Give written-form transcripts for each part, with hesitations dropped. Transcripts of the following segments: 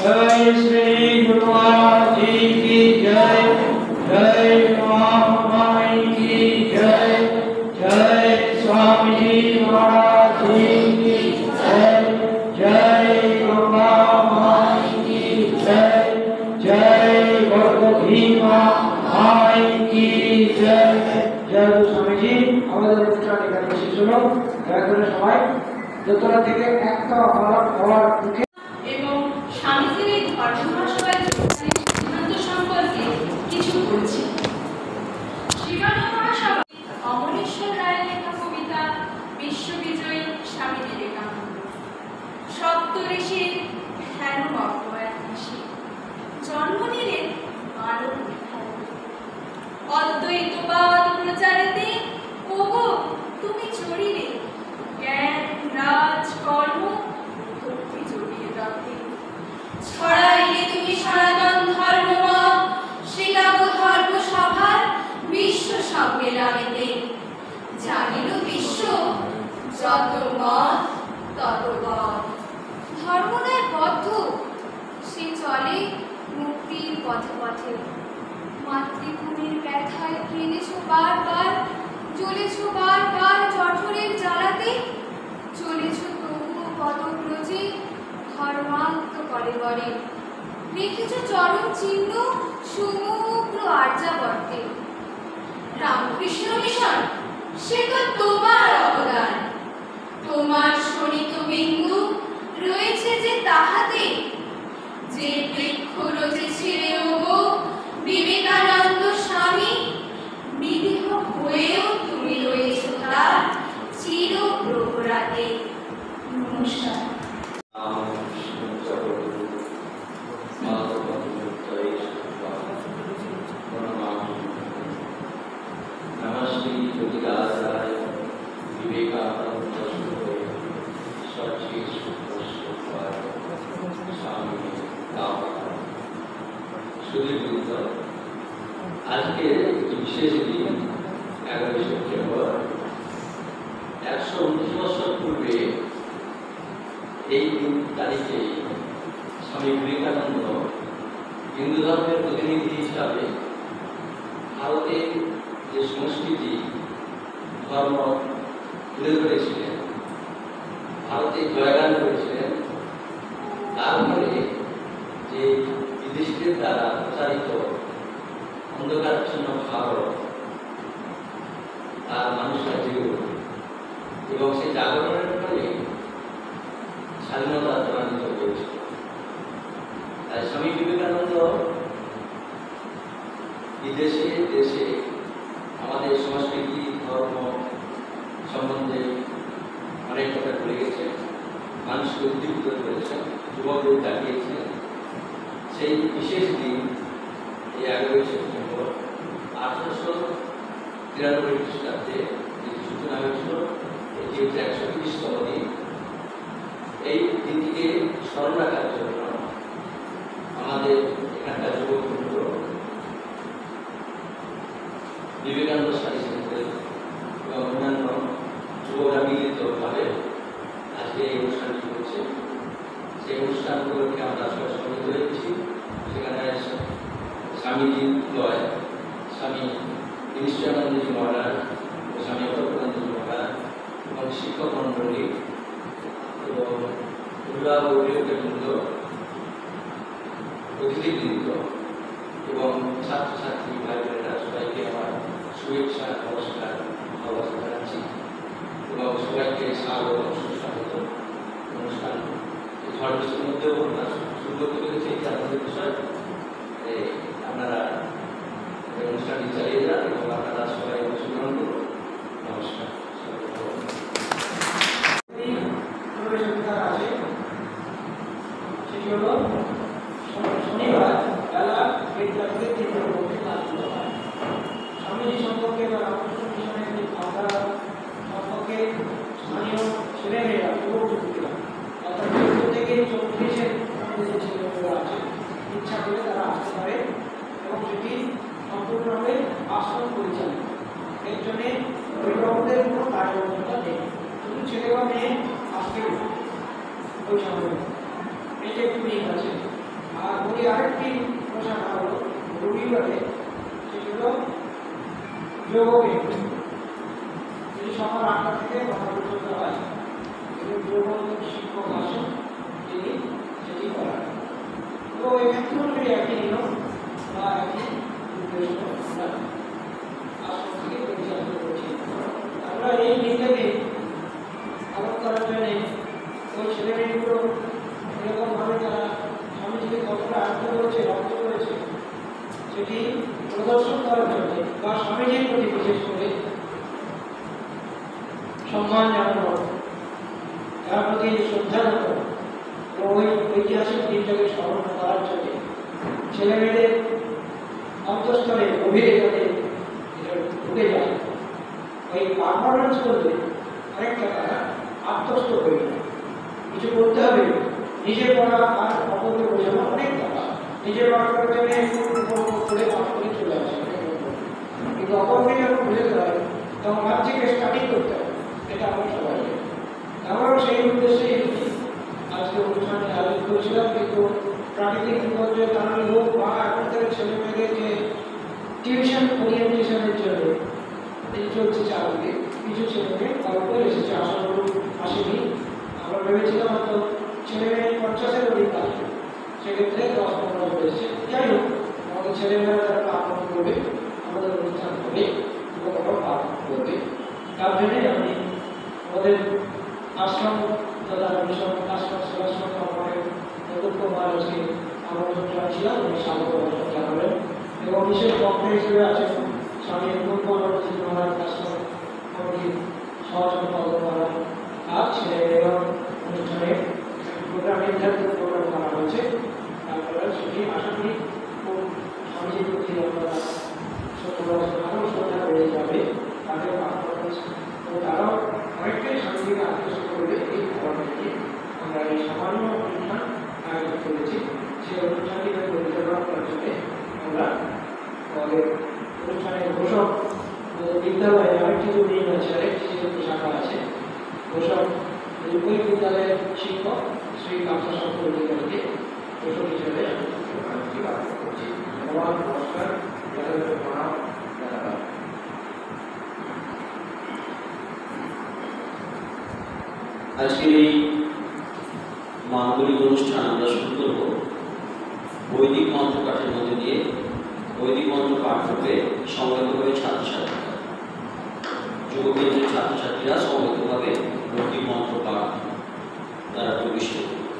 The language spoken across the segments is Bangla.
जय श्री गुरुवार जी की जय। जय महामाई की जय। जय स्वामी जी महाराज जी की जय। जय महामाई की जय। जय भगवती माई की जय। जय स्वामी जी। আমাদের অনুষ্ঠান এখানে শেষ হলো। দয়া করে সবাই দোতলা থেকে একটা হওয়ার মুখে এবং স্বামীজির এই ধর্মসভায় যোগদানের সিদ্ধান্ত সম্পর্কে কিছু বলছি। শিবানন্দ মহাসভা অমরেশ্বর রায়ের লেখা কবিতা বিশ্ববিজয়ী স্বামী বিবেকানন্দ। সপ্তঋষির ধ্যানমগ্ন এক ঋষি জন্ম নিলেন মানব অদ্বৈতবাদ প্রচারেতে ওগো তুমি চড়িলে জ্ঞান রাজ কর্ম ভক্তি জড়িয়ে রাখতে ছড়াইলে তুমি সনাতন ধর্মমত শিকাগো ধর্ম সভার বিশ্ব সম্মেলনেতে জানিল বিশ্ব যত মত তত পথ ধর্মদায় বদ্ধ সে চলে মুক্তির পথে পথে মাতৃভূমির ব্যথায় কেঁদেছ বারবার জ্বলেছ বারবার জঠরের জ্বালাতে চলেছ তবুও পদব্রজে ধর্মান্ত করে বরে রেখেছ চরণ চিহ্ন সমগ্র আর্যাবর্তে রামকৃষ্ণ মিশন সে তো তোমার অবদান তোমার শোণিত বিন্দু রয়েছে যে তাহাতে যে বৃক্ষ রচেছিলে ওগো বিবেকানন্দ স্বামী বিদেহ হয়েও তুমি রয়েছ তার চির প্রহরাতে। নমস্কার। আজকে একটি বিশেষ দিন 11 সেপ্টেম্বর। 119 বছর পূর্বে এই তারিখে স্বামী বিবেকানন্দ হিন্দু ধর্মের প্রতিনিধি হিসাবে ভারতের যে সংস্কৃতি ধর্ম তুলে ধরেছিলেন, ভারতে জয়গান করেছিলেন। তারপরে যে বিদেশিদের দ্বারা প্রচারিত অন্ধকারচ্ছন্ন ভারত তার মানুষরা জেগে ওঠে এবং সেই জাগরণের ফলে স্বাধীনতা ত্বরান্বিত হয়েছিল। তাই স্বামী বিবেকানন্দ বিদেশে দেশে আমাদের সংস্কৃতি ধর্ম সম্বন্ধে অনেক কথা বলে গেছেন, মানুষকে উদ্দীপিত করেছেন, যুবকদের জাগিয়েছেন। সেই বিশেষ দিন এই 11 সেপ্টেম্বর 1893 খ্রিস্টাব্দে যেটি সূচনা হয়েছিল, এটি হচ্ছে 130তম দিন। এই দিনটিকে স্মরণ রাখার জন্য আমাদের এখানকার যুবকবৃন্দ বিবেকানন্দ স্টাডি সেন্টার এবং অন্যান্য যুবকরা মিলিতভাবে আজকে এই অনুষ্ঠানটি করছে। সেই অনুষ্ঠানগুলোকে আমরা সবাই সম্মিলিত হয়েছি। সেখানে স্বামীজি লয় স্বামী নিশ্চয়ানন্দজি মহারাজ, স্বামী অতপ্রানন্দজি মহারাজ এবং শিক্ষক মণ্ডলী এবং অভিভাবকবৃন্দ, অতিথিবৃন্দ এবং ছাত্রছাত্রী ভাই বোনেরা সবাইকে আমার শুভেচ্ছা নমস্কার ভালোবাসা জানাচ্ছি এবং সবাইকে স্বাগত সুস্বাগত। অনুষ্ঠান ঝড় বৃষ্টির মধ্যেও আমরা শুরু করতে পেরেছি, এটি আমাদের বিষয়। আপনারা অনুষ্ঠানটি চালিয়ে যান এবং আপনারা সবাই অংশগ্রহণ করুন। নমস্কার। আছে সেটি হল শনিবার বেলা 1টা থেকে 3টা পর্যন্ত আলোচনা হয়। স্বামীজি সম্পর্কে বা রামকৃষ্ণ মিশনের যে ভাবনা সম্পর্কে স্থানীয় ছেলেমেয়েরা যুবক-যুবতীরা অর্থাৎ 14 থেকে 34-এর মধ্যে যে ছেলেমেয়েরা আছে ইচ্ছা করে তারা আসতে পারে এবং সেটি সম্পূর্ণভাবে আশ্রম পরিচালিত। এর জন্যে অভিভাবকদের কোনো কার্যক্রমতা নেই, শুধু ছেলে বা মেয়ে আসতে ওই সময় এই যে একটু মিল আছে। আর ওই আরেকটি শাখা হলো রবিবারে, সেটি হলো যোগবিদ। এটি সকাল 8টা থেকে 9টা পর্যন্ত হয় এবং যোগ শিক্ষক আসেন, তিনি সেটি করান। তো এক্ষেত্রে একই নিয়ম বা একই উদ্দেশ্য আমরা আশ্রম থেকে পরিচালিত করছি। আমরা এই দিনটাকে পালন করার জন্য ওই ছেলেমেয়েগুলো এরকমভাবে তারা স্বামীজিকে কতটা আগ্রহ করেছে, রক্ত করেছে, সেটি প্রদর্শন করার জন্য বা স্বামীজির প্রতি বিশেষ করে সম্মান জানানো, তার প্রতি শ্রদ্ধা জানানো ও ওই ঐতিহাসিক দিনটাকে স্মরণ করার জন্য ছেলেমেয়েদের অন্তঃস্থলে গভীরে যাতে ঢুকে যায়, ওই পারফরমেন্স করলে অনেকটা তারা আত্মস্থ হয়ে যায়। কিছু করতে হবে, নিজের পড়া আর অপরকে বোঝানো অনেক টাকা, নিজের পড়া করতে গেলে করে পাঠ করে চলে আসে, কিন্তু অপরকে যখন বোঝাতে হয় তখন ভাবছিকে স্টাডি করতে হবে, এটা আমরা সবাই জানি। আমরাও সেই উদ্দেশ্যেই আজকে অনুষ্ঠানে আয়োজন করেছিলাম, কিন্তু প্রাকৃতিক বিপর্যয় কারণে হোক বা এখনকার ছেলে মেয়েদের যে টিউশন ওরিয়েন্টেশনের জন্য এই চলছে চারদিকে, কিছু ছেলে মেয়ে অল্প এসেছে, আশা করি আসেনি। আমরা ভেবেছিলাম হয়তো ছেলে মেয়ে 50-এর অধিক আসবে, সেক্ষেত্রে 10-15 এসেছে। যাই হোক, আমাদের ছেলেমেয়েরা তারা পালন করবে, আমাদের অনুষ্ঠান হবে এবং ওরা পালন করবে। তার জন্যই আমি আমাদের আশ্রম তথা মিশন আশ্রম সেবাশ্রম কর্মের অধ্যক্ষ মহারাজকে আমন্ত্রণ জানিয়েছিলাম, উনি স্বাগত জানাবেন এবং বিশেষ বক্তা হিসেবে আছেন স্বামী পূর্ণজি মহারাজ আশ্রম কমিটির সহসম্পাদক মহারাজ। আজ ছেলেমেয়েরা অনুষ্ঠানে প্রোগ্রাম নির্ধারিত প্রোগ্রাম করা হয়েছে, তারপরে সেটি আশা করি খুব স্বামীজির প্রতি আপনারা আরও শ্রদ্ধা বেড়ে যাবে, তাদের পারফরমেন্স ও তারাও অনেকটাই স্বামীজিকে আকর্ষণ করবে। এই ধরনের আমরা এই সামান্য অনুষ্ঠান আয়োজন করেছি, সেই অনুষ্ঠানটিকে পরিচালনা করার জন্য আমরা আমাদের অনুষ্ঠানের ঘোষক বিদ্যালয়ে আরেকটি উইং আছে, আরেকটি শাখা আছে, ঘোষক ওই বিদ্যালয়ের শিক্ষক শ্রী কামসাশঙ্কর অধিকারীকে ঘোষক হিসেবে আমি আহ্বান করছি। ধন্যবাদ, নমস্কার, প্রণাম জানালাম। আজকের এই মাঙ্গলিক অনুষ্ঠান আমরা শুরু করব বৈদিক মন্ত্র পাঠের মধ্যে দিয়ে। বৈদিক মন্ত্র পাঠ করবে সংগতভাবে ছাত্রছাত্রীরা, যোগকেন্দ্রের ছাত্রছাত্রীরা সংগতভাবে বৈদিক মন্ত্র পাঠ দ্বারা প্রবিষ্ট।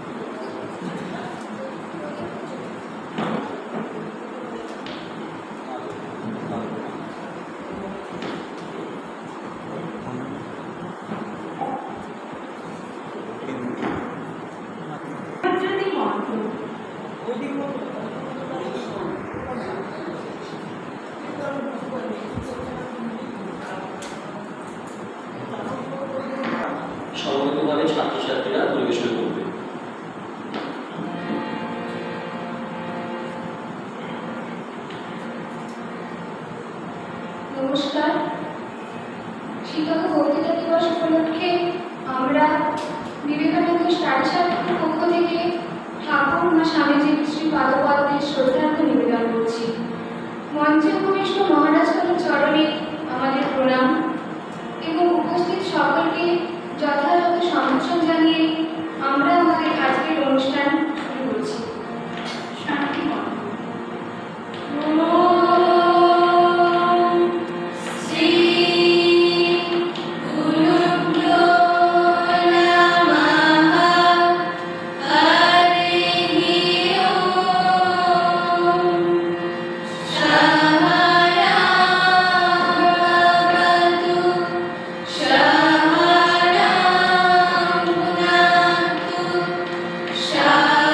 সমবেতভাবে ছাত্রছাত্রীরা পরিবেশন করবে। নমস্কার। শিক্ষক বক্তৃতা দিবস উপলক্ষে আমরা বিবেকানন্দ স্টাডি সার্কেলের পক্ষ থেকে ঠাকুর মা স্বামীজির শ্রী পাদপদ্মে শ্রদ্ধার্ঘ্য নিবেদন করছি। মঞ্চে উপবিষ্ট মহারাজগণের চরণে আমাদের প্রণাম এবং উপস্থিত সকলকে যথাযথ সম্ভাষণ জানিয়ে আমরা আমাদের আজকের অনুষ্ঠান শুরু করছি। শান্তি মন্ত্র। Shah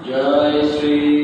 জয় শ্রী